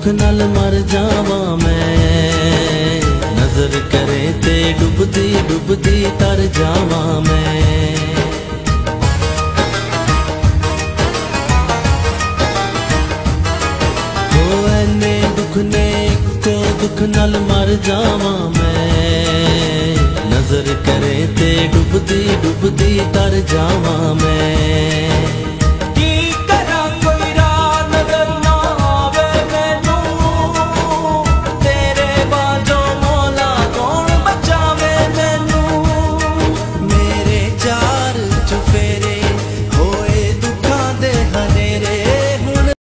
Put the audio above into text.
दुख नाल मर जावा मैं, नजर करे ते डुबदी डुबदी तर जावा मैं। हो ऐने दुख ने को दुख नाल मर जावा मैं, नजर करे ते डुबदी डुबदी तर जावा मैं।